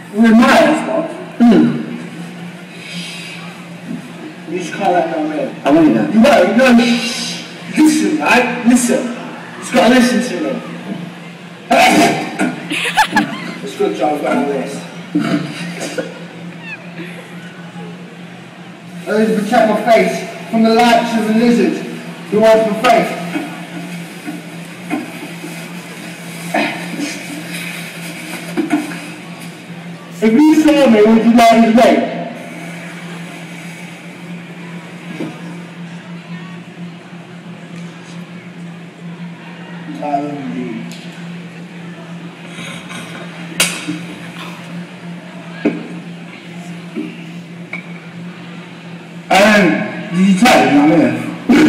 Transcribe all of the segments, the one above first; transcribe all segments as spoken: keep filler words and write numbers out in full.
With my Xbox? Mm. You just can't let me in. I want you now. No, no, listen, right? Listen. You just gotta listen to me. It's a good job about all this. I need to protect my face from the likes of a lizard who wants my face. If you saw me, would you like his weight? I love you. Um, did you tell him I'm here?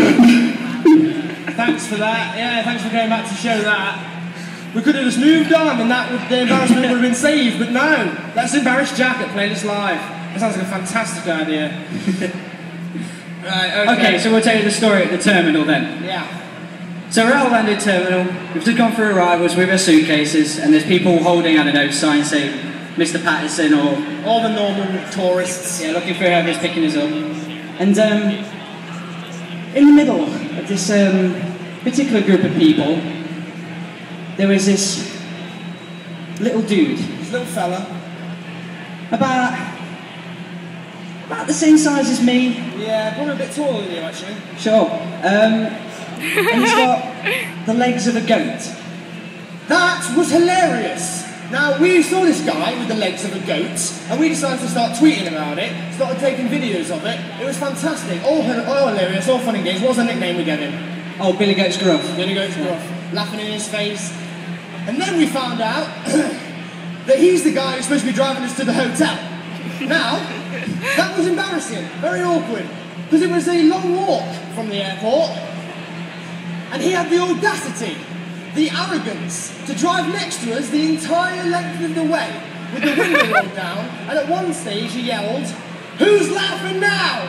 Thanks for that. Yeah, thanks for going back to show that. We could have just moved on and that would, the embarrassment would have been saved, but no. Let's embarrass Jack at Playlist Live. That sounds like a fantastic idea. Right, okay. Okay, so we'll tell you the story at the terminal then. Yeah. So we're at Orlando Terminal, we've just gone through arrivals with our suitcases, and there's people holding, I don't know, signs saying Mister Patterson or... All the normal tourists. Yeah, looking for whoever's picking us up. And um, in the middle of this um, particular group of people, there was this little dude. This little fella. About... about the same size as me. Yeah, probably a bit taller than you, actually. Sure. Um, and he's got the legs of a goat. That was hilarious! Now, we saw this guy with the legs of a goat, and we decided to start tweeting about it, started taking videos of it. It was fantastic, all, all hilarious, all fun and games. What was the nickname we gave him? Oh, Billy Goat's Gruff. Billy Goat's Gruff. Laughing in his face. And then we found out that he's the guy who's supposed to be driving us to the hotel. Now, that was embarrassing, very awkward, because it was a long walk from the airport, and he had the audacity, the arrogance, to drive next to us the entire length of the way, with the window rolled down, and at one stage he yelled, "Who's laughing now?"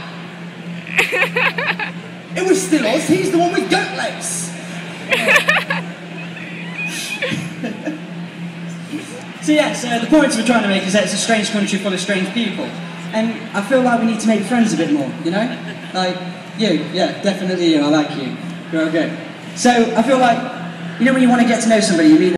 It was still us, he's the one with goat legs. So yes, uh, the point we're trying to make is that it's a strange country full of strange people. And I feel like we need to make friends a bit more, you know? Like, you, yeah, definitely you, I like you. You're okay. So I feel like, you know when you want to get to know somebody, you meet